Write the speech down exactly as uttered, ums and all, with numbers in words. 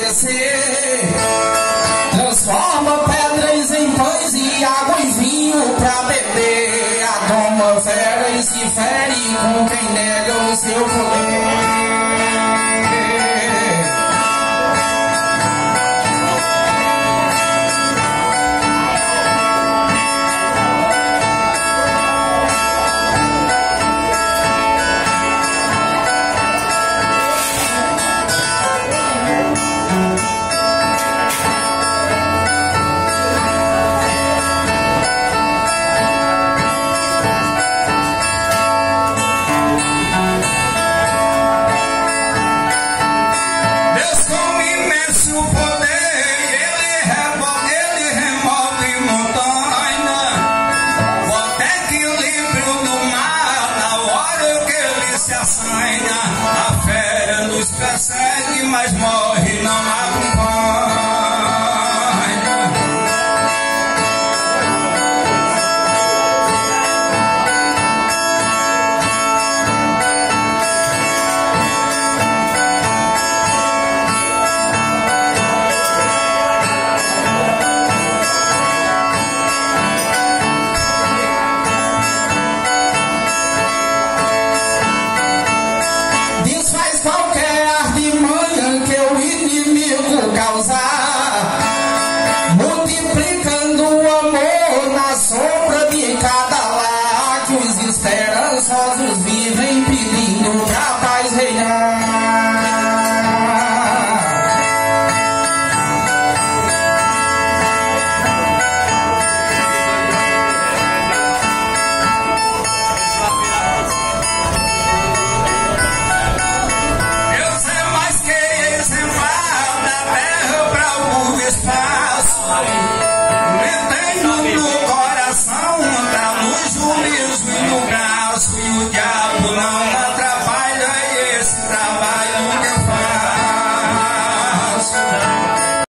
descer. Transforma pedras em pães e água em vinho pra beber. Adoma fera e se fere com quem nega o seu poder. A fera nos persegue, mas morre, não acompanha. Qualquer artimanha que o inimigo causar, multiplicando o amor na sombra de cada lar, que os esperançosos vivem pedindo pra paz reinar. Metendo no coração, da luz, o riso e no braço e o